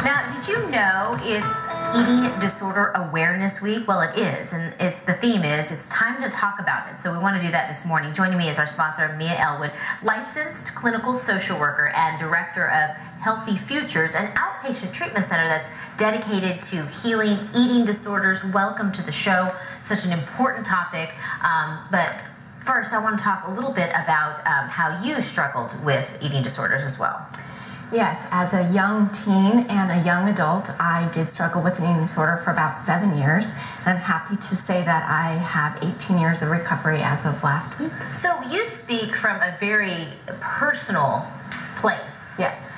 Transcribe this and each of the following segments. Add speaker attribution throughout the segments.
Speaker 1: Now, did you know it's Eating Disorder Awareness Week? Well, it is, and the theme is it's time to talk about it. So we want to do that this morning. Joining me is our sponsor, Mia Elwood, licensed clinical social worker and director of Healthy Futures, an outpatient treatment center that's dedicated to healing eating disorders. Welcome to the show. Such an important topic. But first, I want to talk a little bit about how you struggled with eating disorders as well.
Speaker 2: Yes, as a young teen and a young adult, I did struggle with an eating disorder for about 7 years. And I'm happy to say that I have 18 years of recovery as of last week.
Speaker 1: So you speak from a very personal place.
Speaker 2: Yes.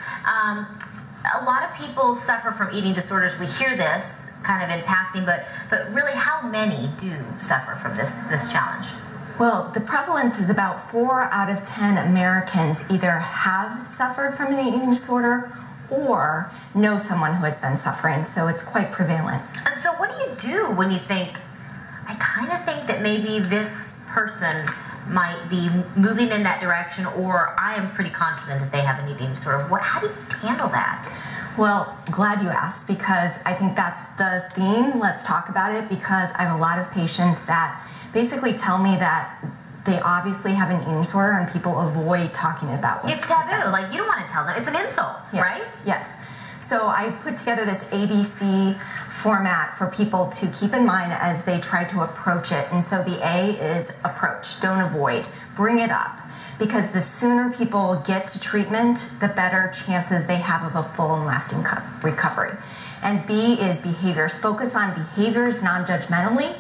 Speaker 1: A lot of people suffer from eating disorders. We hear this kind of in passing, but really, how many do suffer from this challenge?
Speaker 2: Well, the prevalence is about 4 out of 10 Americans either have suffered from an eating disorder or know someone who has been suffering, so it's quite prevalent.
Speaker 1: And so what do you do when you think, I kind of think that maybe this person might be moving in that direction, or I am pretty confident that they have an eating disorder? How do you handle that?
Speaker 2: Well, glad you asked, because I think that's the theme. Let's talk about it, because I have a lot of patients that basically tell me that they obviously have an eating disorder and people avoid talking about it.
Speaker 1: It's taboo. Like, you don't want to tell them. It's an insult,
Speaker 2: yes.
Speaker 1: Right?
Speaker 2: Yes. So I put together this ABC format for people to keep in mind as they try to approach it. And so the A is approach, don't avoid, bring it up. Because the sooner people get to treatment, the better chances they have of a full and lasting recovery. And B is behaviors. Focus on behaviors non-judgmentally.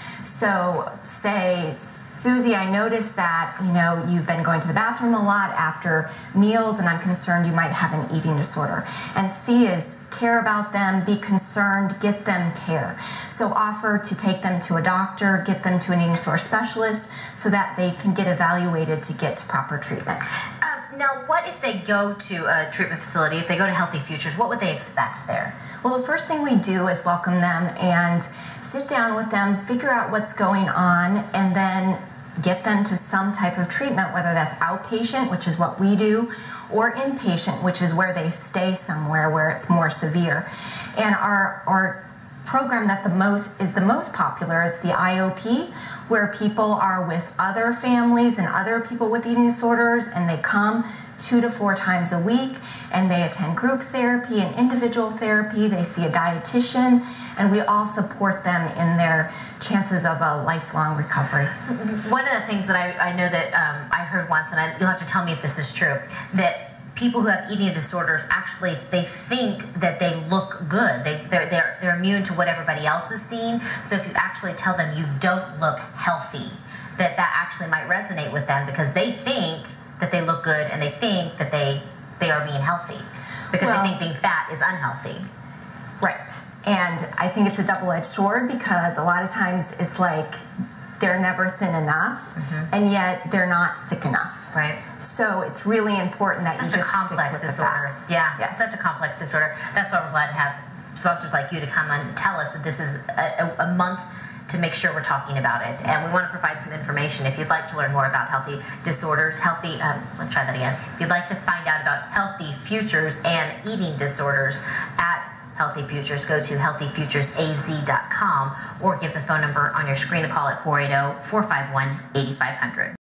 Speaker 2: So say, Susie, I noticed that you've been going to the bathroom a lot after meals, and I'm concerned you might have an eating disorder. And C is care about them, be concerned, get them care. So offer to take them to a doctor, get them to an eating disorder specialist so that they can get evaluated to get to proper treatment.
Speaker 1: Now, what if they go to a treatment facility, if they go to Healthy Futures, what would they expect there?
Speaker 2: Well, the first thing we do is welcome them and sit down with them, figure out what's going on, and then get them to some type of treatment, whether that's outpatient, which is what we do, or inpatient, which is where they stay somewhere where it's more severe. And our program that is the most popular is the IOP, where people are with other families and other people with eating disorders, and they come 2 to 4 times a week, and they attend group therapy and individual therapy. They see a dietitian, and we all support them in their chances of a lifelong recovery.
Speaker 1: One of the things that I know that I heard once, and you'll have to tell me if this is true, that people who have eating disorders actually, they think that they look good. They're immune to what everybody else is seeing. So if you actually tell them you don't look healthy, that actually might resonate with them, because they think that they look good and they think that they are being healthy, because they think being fat is unhealthy.
Speaker 2: Right. And I think it's a double-edged sword, because a lot of times it's like they're never thin enough, and yet they're not sick enough.
Speaker 1: Right.
Speaker 2: So it's really important that
Speaker 1: such a complex disorder. Yeah, yes. Such a complex disorder. That's why we're glad to have sponsors like you to come and tell us that this is a month to make sure we're talking about it. And we want to provide some information. If you'd like to learn more about healthy disorders, let's try that again. If you'd like to find out about Healthy Futures and eating disorders at Healthy Futures, go to healthyfuturesaz.com or give the phone number on your screen a call at 480-451-8500.